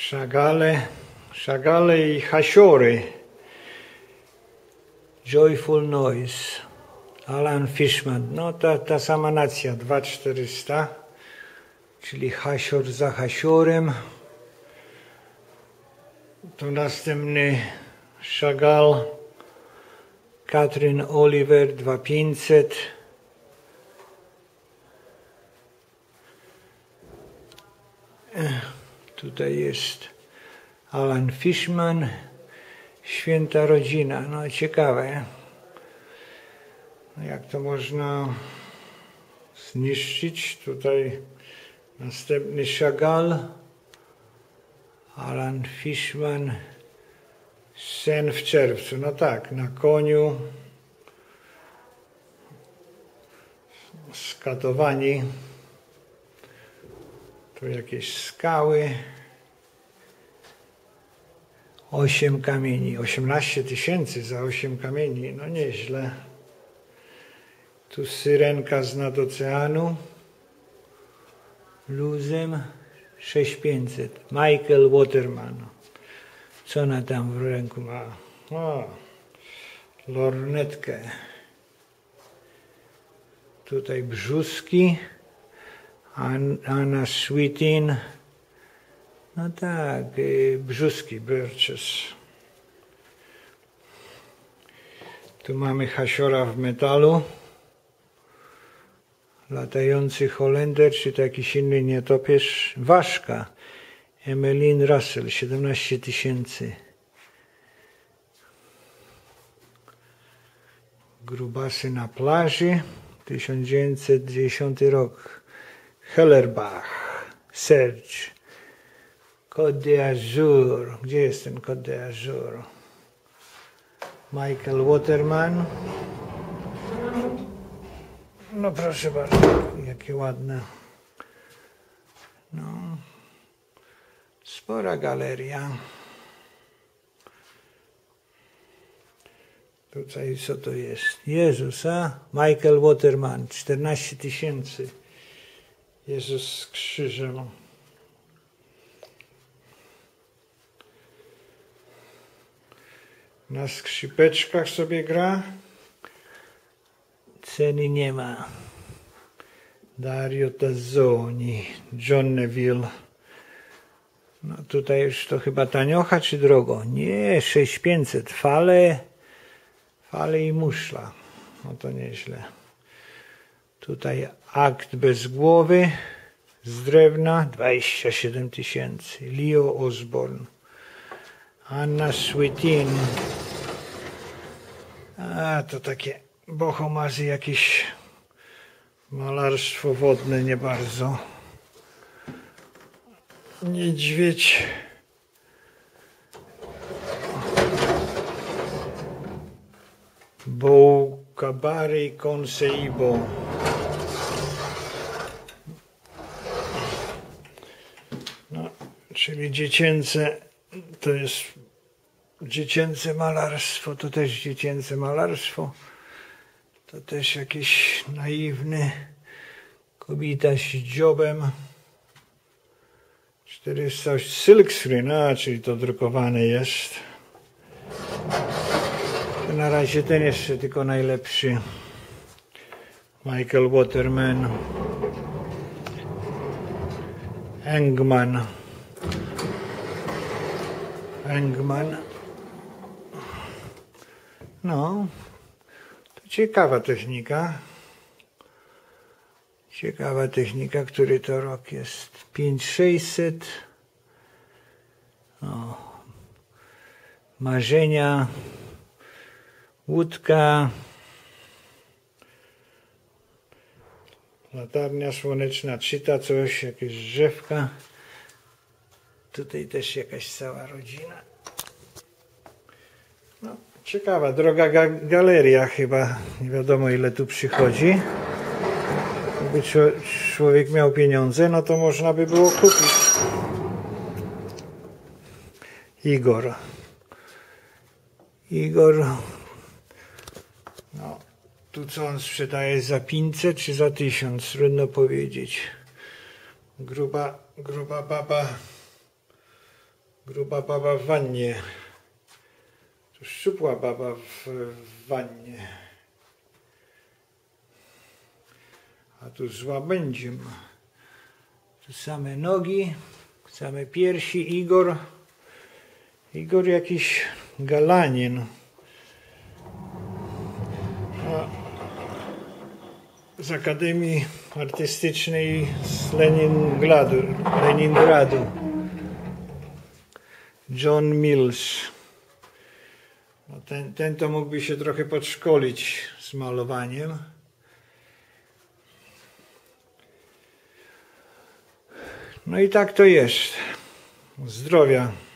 Chagall i Hasiory. Joyful Noise. Alan Fishman. No ta sama nacja. 2400. Czyli Hasior za Hasiorem. Tu następny Chagall. Katrin Oliver 2500. Tutaj jest Alan Fishman, Święta Rodzina. No ciekawe, jak to można zniszczyć. Tutaj następny Chagall, Alan Fishman, Sen w czerwcu. No tak, na koniu, skatowani. Tu jakieś skały. 8 kamieni. 18 000 za 8 kamieni. No nieźle. Tu syrenka z nad oceanu. Luzem 6500. Michael Waterman. Co ona tam w ręku ma? O, lornetkę. Tutaj brzuski. Anna Sweetin. No tak, brzuski, birches. Tu mamy Hasiora w metalu. Latający Holender, czy to jakiś inny nietoperz. Ważka. Emmeline Russell, 17 000. Grubasy na plaży. 1910 rok. Hellerbach. Serge. Côte d'Azur. Gdzie jest ten Côte d'Azur? Michael Waterman. No proszę bardzo, jakie ładne. No. Spora galeria. Tutaj co to jest? Jezus, a? Michael Waterman, 14 000. Jezus z krzyżem. Na skrzypeczkach sobie gra. Ceny nie ma. Dario Tazzoni, John Neville. No tutaj już to chyba taniocha czy drogo? Nie, 6500. Fale i muszla. No to nieźle. Tutaj akt bez głowy z drewna 27 000. Leo Osborne. Anna Sweetin. A to takie bohomazy, jakieś malarstwo wodne nie bardzo. Niedźwiedź. Boucabari Conseibo. No, czyli dziecięce, to jest dziecięce malarstwo, to też dziecięce malarstwo. To też jakiś naiwny kobieta z dziobem. 400 silk screen, czyli to drukowane jest. To na razie ten jeszcze tylko najlepszy. Michael Waterman. Engman. No, to ciekawa technika. Ciekawa technika, który to rok jest. 5600. O. Marzenia. Łódka. Latarnia słoneczna czyta coś, jakieś drzewka. Tutaj też jakaś cała rodzina. No, ciekawa, droga galeria chyba. Nie wiadomo ile tu przychodzi. Jakby człowiek miał pieniądze, no to można by było kupić. Igor. No, tu co on sprzedaje za 500 czy za 1000, trudno powiedzieć. Gruba baba Gruba baba w wannie. To szczupła baba w wannie. A tu z łabędziem. Tu same nogi, same piersi. Igor jakiś galanin. Z Akademii Artystycznej z Leningradu. John Mills. No ten to mógłby się trochę podszkolić z malowaniem. No i tak to jest. Zdrowia.